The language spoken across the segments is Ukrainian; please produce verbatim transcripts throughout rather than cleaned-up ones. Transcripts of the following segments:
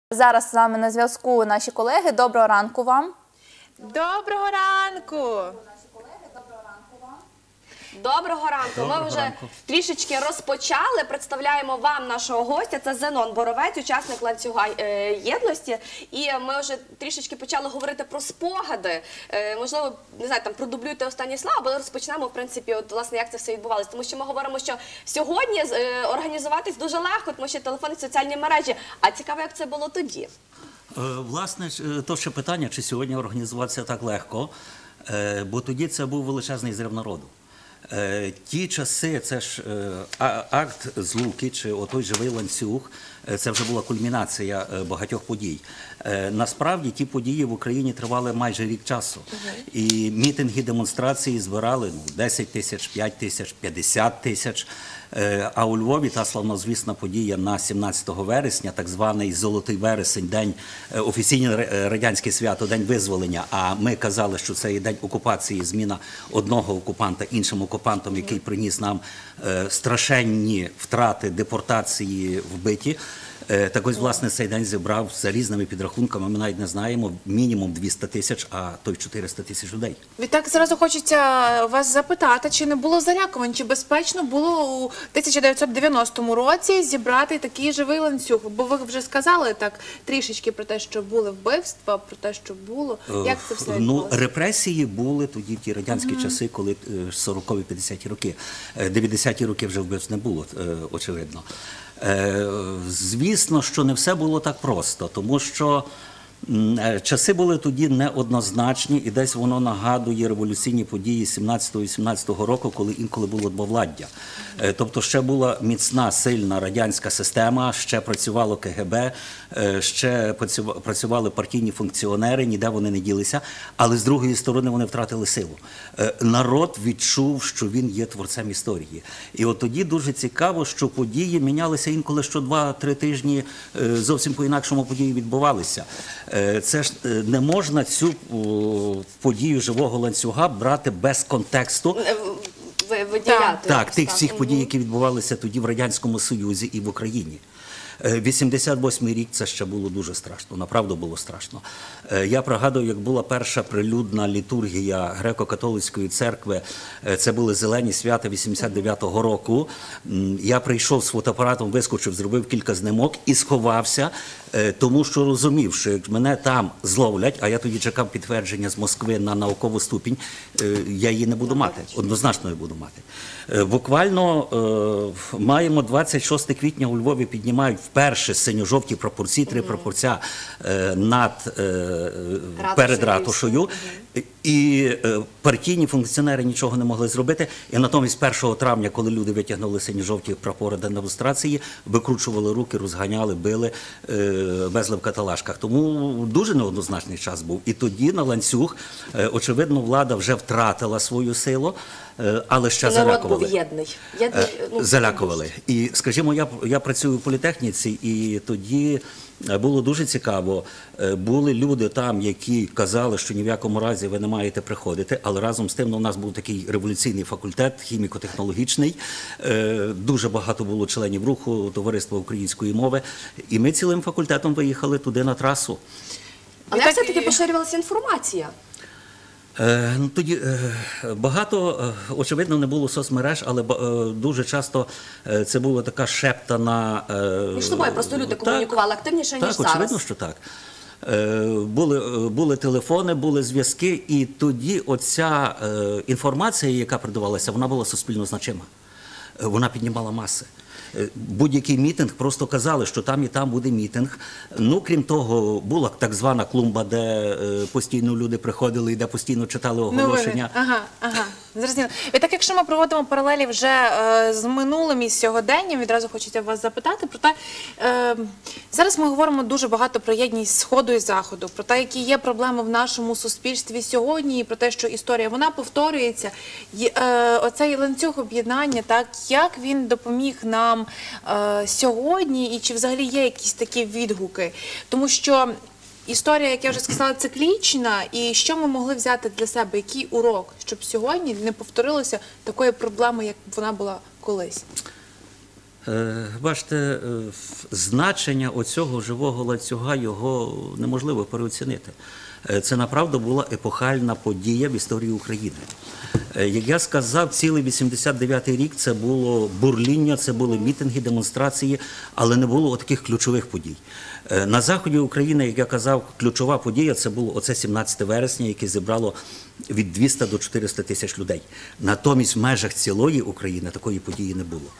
Зараз з вами на зв'язку наші колеги. Доброго ранку вам. Доброго ранку! Доброго ранку. Доброго Ми вже ранку. трішечки розпочали. Представляємо вам нашого гостя. Це Зенон Боровець, учасник ланцюга е, єдності. І ми вже трішечки почали говорити про спогади. Е, можливо, не знаю, там продублюйте останні слова, але розпочнемо, в принципі, от, власне, як це все відбувалося. Тому що ми говоримо, що сьогодні е, організуватись дуже легко, тому що телефони, соціальні мережі. А цікаво, як це було тоді. Е, Власне, ж, е, то ще питання, чи сьогодні організуватися так легко, е, бо тоді це був величезний зрив народу. Е, Ті часи, це ж е, а- акт злуки, чи отой живий ланцюг, е, це вже була кульмінація е, багатьох подій. Е, Насправді ті події в Україні тривали майже рік часу. І мітинги, демонстрації збирали ну, десять тисяч, п'ять тисяч, п'ятдесят тисяч. Е, А у Львові та славнозвісна подія на сімнадцятого вересня, так званий «Золотий вересень», день, е, офіційне ра- радянське свято, день визволення, а ми казали, що це є день окупації, зміна одного окупанта іншим окупантом, який приніс нам е, страшенні втрати, депортації, вбиті. Е, Так ось, власне, цей день зібрав за різними підрахунками, ми навіть не знаємо, мінімум двісті тисяч, а то й чотириста тисяч людей. Відтак зразу хочеться вас запитати, чи не було залякувань, чи безпечно було у тисяча дев'ятсот дев'яностому році зібрати такий живий ланцюг? Бо ви вже сказали так трішечки про те, що були вбивства, про те, що було. Як це все Ну, відбулося? репресії були тоді в ті радянські часи, коли е, сорокові-п'ятдесяті роки. Е, дев'ятдесяті роки вже вбивств не було, е, очевидно. Е, Звісно, що не все було так просто, тому що м, е, часи були тоді неоднозначні, і десь воно нагадує революційні події сімнадцятого-вісімнадцятого року, коли інколи було двовладдя. Е, Тобто ще була міцна, сильна радянська система, ще працювало ка ге бе, е, ще працюва- працювали партійні функціонери, ніде вони не ділися, але з другої сторони вони втратили силу. Е, Народ відчув, що він є творцем історії. І от тоді дуже цікаво, що події мінялися інколи що два-три тижні, е, зовсім по-інакшому події відбувалися. Е, Це ж е, не можна цю о, подію живого ланцюга брати без контексту. Е, Ви виділяти. Так, якось, тих всіх подій, які відбувалися тоді в Радянському Союзі і в Україні. Е, вісімдесят восьмий рік це ще було дуже страшно, направду було страшно. Е, Я пригадую, як була перша прилюдна літургія греко-католицької церкви, е, це були зелені свята вісімдесят дев'ятого року. М, Я прийшов з фотоапаратом, вискочив, зробив кілька знімок і сховався, е, тому що розумів, що як мене там зловлять, а я тоді чекав підтвердження з Москви на наукову ступінь, е, я її не буду мати, однозначно не буду мати. Е, Буквально е, маємо двадцять шостого квітня у Львові піднімають вперше синьо-жовті прапорці, три прапорця е, над, е, перед ратушею. І е, партійні функціонери нічого не могли зробити. І натомість першого травня, коли люди витягнули сині-жовті прапори до демонстрації, викручували руки, розганяли, били, е, везли в каталажках. Тому дуже неоднозначний час був. І тоді на ланцюг, е, очевидно, влада вже втратила свою силу, е, але ще І народ залякували. був єдний. Єдний, ну, Залякували. І, скажімо, я, я працюю в політехніці, і тоді е, було дуже цікаво. Е, Були люди там, які казали, що ні в якому разі ви не маєте приходити, але разом з тим ну, у нас був такий революційний факультет, хіміко-технологічний. Е, Дуже багато було членів руху, товариства української мови, і ми цілим факультетом виїхали туди на трасу. Але як все-таки поширювалася інформація? Е, ну, тоді е, багато, е, очевидно, не було соцмереж, але ба- е, дуже часто е, це була така шептана... Е, Між собою просто люди так, комунікували активніше, ніж так, зараз. очевидно, що так. Е, Були, е, були телефони, були зв'язки, і тоді оця е, інформація, яка передавалася, вона була суспільно значима. Е, Вона піднімала маси. Е, Будь-який мітинг, просто казали, що там і там буде мітинг. Ну, крім того, була так звана клумба, де е, постійно люди приходили і де постійно читали оголошення. Новини. Ага, ага. Зрозуміло. І так, якщо ми проводимо паралелі вже е, з минулим і з сьогоденням, відразу хочеться вас запитати про те, е, зараз ми говоримо дуже багато про єдність Сходу і Заходу, про те, які є проблеми в нашому суспільстві сьогодні, і про те, що історія, вона повторюється. Й, е, оцей ланцюг об'єднання, так, як він допоміг нам е, сьогодні, і чи взагалі є якісь такі відгуки? Тому що історія, як я вже сказала, циклічна, і що ми могли взяти для себе, який урок, щоб сьогодні не повторилося такої проблеми, як вона була колись? Е, Бачите, е, значення оцього живого ланцюга його неможливо переоцінити. Е, Це направду була епохальна подія в історії України. Е, Як я сказав, цілий вісімдесят дев'ятий рік це було бурління, це були мітинги, демонстрації, але не було таких ключових подій. Е, На заході України, як я казав, ключова подія це було оце сімнадцяте вересня, яке зібрало від двоста до чотирьохсот тисяч людей. Натомість в межах цілої України такої події не було.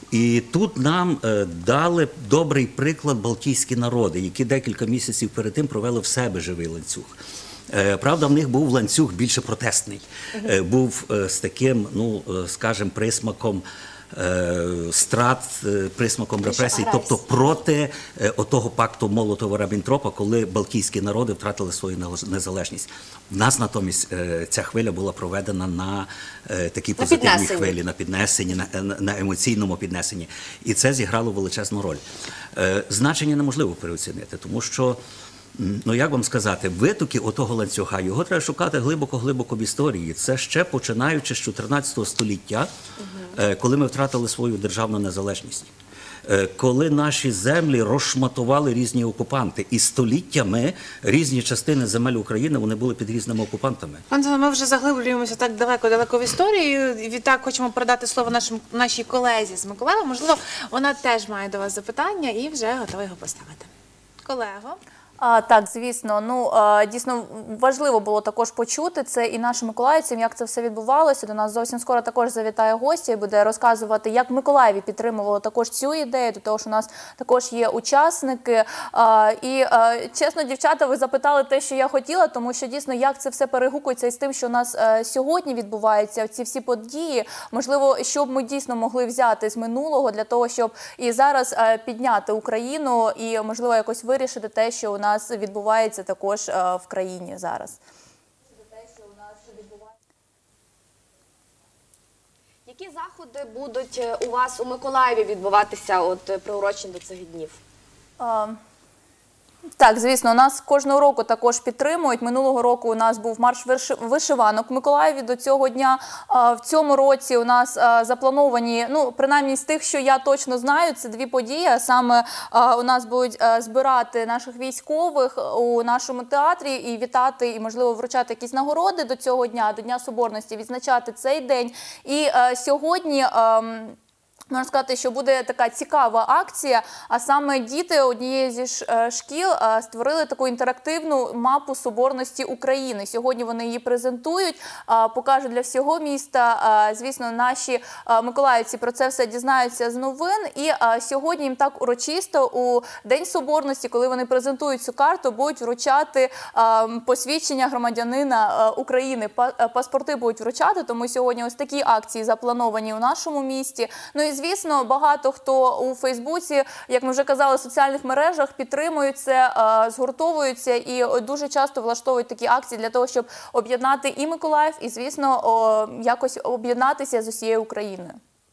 І тут нам е, дали добрий приклад балтійські народи, які декілька місяців перед тим провели в себе живий ланцюг. Е, Правда, в них був ланцюг більше протестний, Е, був е, з таким, ну, е, скажімо, присмаком е, страт, е, присмаком репресій, тобто проти е, отого пакту Молотова-Ріббентропа, коли балтійські народи втратили свою нез- незалежність. В нас натомість е, ця хвиля була проведена на е, такій позитивній піднесенні. хвилі, на піднесенні, на, на, на емоційному піднесенні. І це зіграло величезну роль. Е, Значення неможливо переоцінити, тому що, м, ну як вам сказати, витоки отого ланцюга, його треба шукати глибоко-глибоко в історії. Це ще починаючи з чотирнадцятого століття, е, коли ми втратили свою державну незалежність. Е, Коли наші землі розшматували різні окупанти, і століттями різні частини земель України вони були під різними окупантами. Пане Антоне, ми вже заглиблюємося так далеко-далеко в історію. І відтак хочемо передати слово нашим, нашій колезі з Миколаєва. Можливо, вона теж має до вас запитання і вже готова його поставити. Колего. А, так, звісно. Ну, а, дійсно важливо було також почути це і нашим миколаївцям, як це все відбувалося. До нас зовсім скоро також завітає гостя і буде розказувати, як в Миколаєві підтримувало також цю ідею, до того, що у нас також є учасники. А, і, а, чесно, дівчата, ви запитали те, що я хотіла, тому що дійсно, як це все перегукується із тим, що у нас а, сьогодні відбуваються ці всі події. Можливо, що б ми дійсно могли взяти з минулого для того, щоб і зараз а, підняти Україну і, можливо, якось вирішити те, що у нас нас відбувається також а, в країні зараз. Які заходи будуть е, у вас у Миколаєві відбуватися, от е, приурочені до цих днів? А, Так, звісно, у нас кожного року також підтримують. Минулого року у нас був марш виши- вишиванок в Миколаєві до цього дня. А, В цьому році у нас а, заплановані, ну, принаймні з тих, що я точно знаю, це дві події. А саме а, у нас будуть а, збирати наших військових у нашому театрі і вітати, і, можливо, вручати якісь нагороди до цього дня, до Дня Соборності, відзначати цей день. І а, сьогодні... А, Можна сказати, що буде така цікава акція, а саме діти однієї зі ш- е, шкіл е, створили таку інтерактивну мапу соборності України. Сьогодні вони її презентують, е, покажуть для всього міста. Е, Звісно, наші е, миколаївці про це все дізнаються з новин. І е, сьогодні їм так урочисто у День Соборності, коли вони презентують цю карту, будуть вручати е, посвідчення громадянина е, України. Па- е, Паспорти будуть вручати, тому сьогодні ось такі акції заплановані у нашому місті. Ну і звісно, багато хто у Фейсбуці, як ми вже казали, в соціальних мережах підтримують це, е, згуртовуються і дуже часто влаштовують такі акції для того, щоб об'єднати і Миколаїв, і, звісно, о, якось об'єднатися з усією Україною.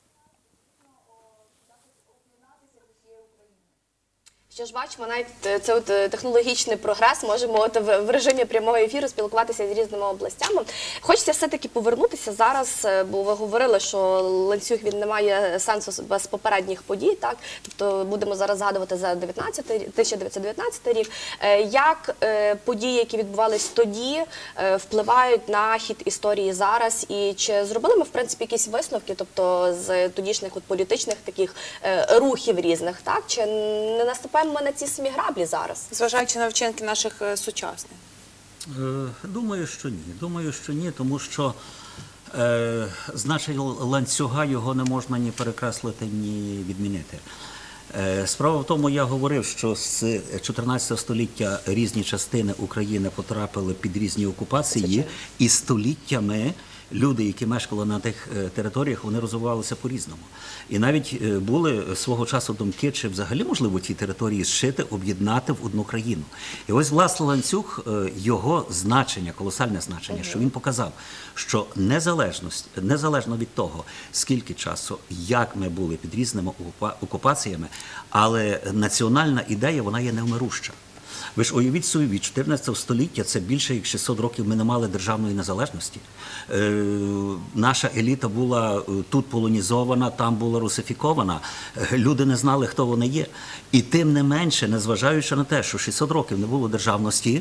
Що ж бачимо, навіть е, це от е, технологічний прогрес, можемо от в, в режимі прямого ефіру спілкуватися з різними областями. Хочеться все-таки повернутися зараз, е, бо ви говорили, що ланцюг він не має сенсу без попередніх подій, так? Тобто будемо зараз згадувати за тисяча дев'ятсот дев'ятнадцятий рік. Е, Як е, події, які відбувались тоді, е, впливають на хід історії зараз? І чи зробили ми, в принципі, якісь висновки, тобто з тодішніх от політичних таких е, рухів різних, так? Чи не наступаємо ми на ці самі граблі зараз? Зважаючи на вчинки наших е, сучасних. Е, Думаю, що ні. Думаю, що ні, тому що е, значення ланцюга його не можна ні перекреслити, ні відмінити. Е, Справа в тому, я говорив, що з чотирнадцятого століття різні частини України потрапили під різні окупації, і століттями люди, які мешкали на тих е, територіях, вони розвивалися по-різному. І навіть е, були свого часу думки, чи взагалі можливо ті території зшити, об'єднати в одну країну. І ось, власне, ланцюг, е, його значення, колосальне значення, що він показав, що незалежність, незалежно від того, скільки часу, як ми були під різними окупа- окупаціями, але національна ідея, вона є невмируща. Ви ж уявіть собі, від чотирнадцятого століття це більше як шістсот років ми не мали державної незалежності. Е, наша еліта була тут полонізована, там була русифікована. Е, люди не знали, хто вони є. І тим не менше, незважаючи на те, що шістсот років не було державності,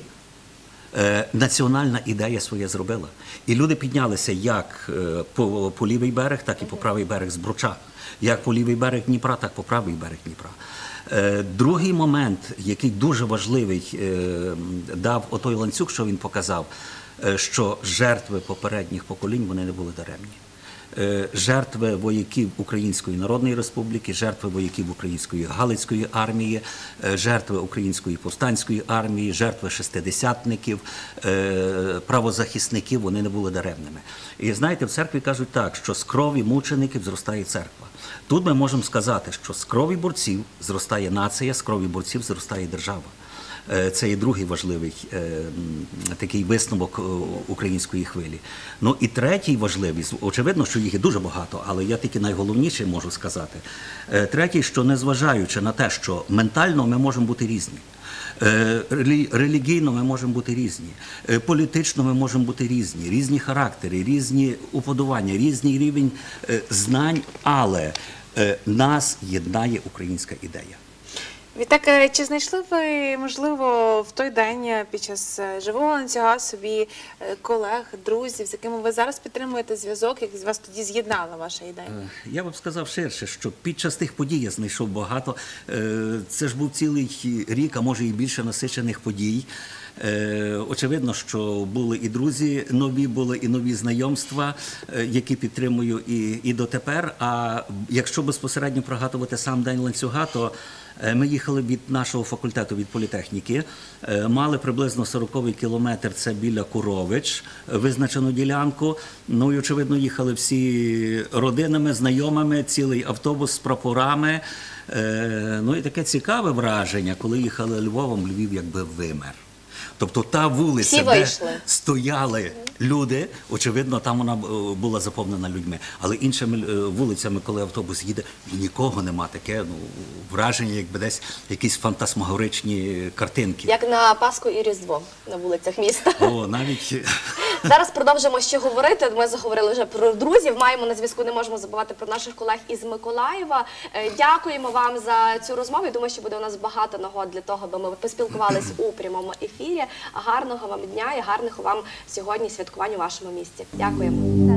е, національна ідея своє зробила. І люди піднялися як е, по, по лівий берег, так і по правий берег Збруча. Як по лівий берег Дніпра, так по правий берег Дніпра. Е, другий момент, який дуже важливий, е, дав отой ланцюг, що він показав, е, що жертви попередніх поколінь, вони не були даремні. Е, жертви вояків Української Народної Республіки, жертви вояків Української Галицької армії, е, жертви Української повстанської армії, жертви шестидесятників, е, правозахисників, вони не були даремними. І знаєте, в церкві кажуть так, що з крові мучеників зростає церква. Тут ми можемо сказати, що з крові борців зростає нація, з крові борців зростає держава. Е, Це є другий важливий е, м, такий висновок е, української хвилі. Ну і третій важливий, очевидно, що їх є дуже багато, але я тільки найголовніше можу сказати. Е, Третій, що незважаючи на те, що ментально ми можемо бути різні, е, релі- релігійно ми можемо бути різні, е, політично ми можемо бути різні, різні характери, різні уподобання, різний рівень е, знань, але е, нас єднає українська ідея. Відтак, е, чи знайшли ви, можливо, в той день е, під час е, живого ланцюга собі е, колег, друзів, з якими ви зараз підтримуєте зв'язок, як з вас тоді з'єднала ваша ідея? Е, Я б сказав ширше, що під час тих подій я знайшов багато. Е, Це ж був цілий рік, а може і більше насичених подій. Е, Очевидно, що були і друзі нові, були і нові знайомства, е, які підтримую і, і дотепер. А якщо безпосередньо пригадувати сам день ланцюга, то е, ми їхали від нашого факультету, від політехніки, е, мали приблизно сороковий кілометр, це біля Курович, е, визначену ділянку. Ну і, очевидно, їхали всі родинами, знайомими, цілий автобус з прапорами. Е, Ну і таке цікаве враження, коли їхали Львовом, Львів якби вимер. Тобто та вулиця, Всі де вийшли. стояли люди, очевидно, там вона е, була заповнена людьми. Але іншими е, вулицями, коли автобус їде, і нікого нема. Таке ну, враження, якби десь якісь фантасмагоричні картинки. Як на Пасху і Різдво на вулицях міста. О, навіть Зараз продовжимо ще говорити. Ми заговорили вже про друзів. Маємо на зв'язку, не можемо забувати про наших колег із Миколаєва. Е, Дякуємо вам за цю розмову. Я думаю, що буде у нас багато нагод для того, аби ми поспілкувались у прямому ефірі. Гарного вам дня і гарних вам сьогодні святкувань у вашому місті. Дякуємо.